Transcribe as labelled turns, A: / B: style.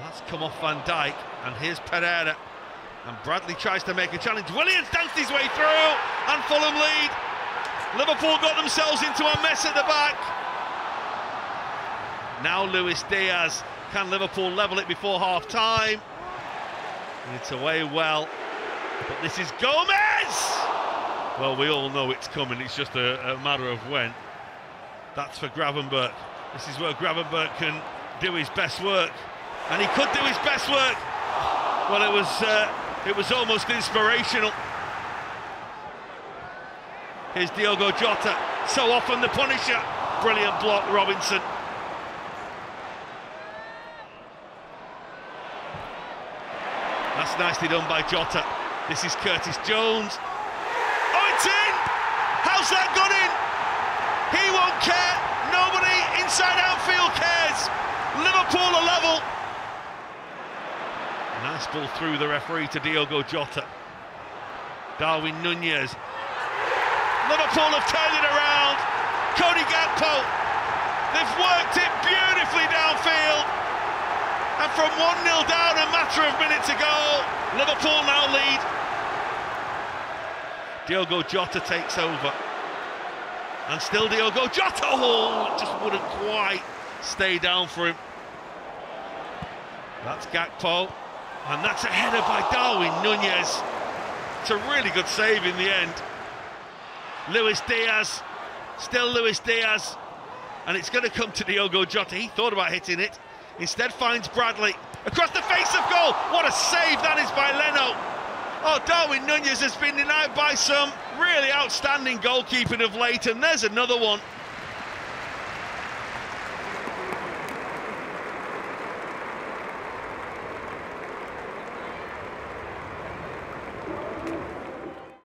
A: That's come off Van Dijk, and here's Pereira. And Bradley tries to make a challenge. Willian danced his way through, and Fulham lead. Liverpool got themselves into a mess at the back. Now Luis Diaz. Can Liverpool level it before half-time? It's away well, but this is Gomez! Well, we all know it's coming, it's just a matter of when. That's for Gravenberch. This is where Gravenberch can do his best work. And he could do his best work. Well, it was almost inspirational. Here's Diogo Jota, so often the punisher. Brilliant block, Robinson. That's nicely done by Jota. This is Curtis Jones. Oh, it's in! How's that got in? He won't care. Nobody inside Anfield cares. Liverpool are level. Nice ball through the referee to Diogo Jota. Darwin Nunez. Liverpool have turned it around. Cody Gakpo. They've worked it beautifully downfield. And from 1-0 down a matter of minutes ago, Liverpool now lead. Diogo Jota takes over. And still Diogo Jota. Oh, it just wouldn't quite stay down for him. That's Gakpo. And that's a header by Darwin Nunez. It's a really good save in the end. Luis Diaz, still Luis Diaz, and it's going to come to Diogo Jota. He thought about hitting it, instead finds Bradley across the face of goal. What a save that is by Leno. Oh, Darwin Nunez has been denied by some really outstanding goalkeeping of late, and there's another one.